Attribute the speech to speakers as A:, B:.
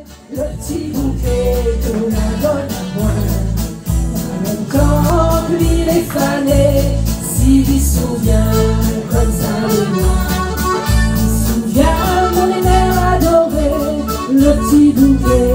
A: le petit bouquet qu'on la donne à moi. Même quand lui les fanait, s'il y souvient comme ça de moi. Il se souvient mon aîné adoré, le petit bouquet.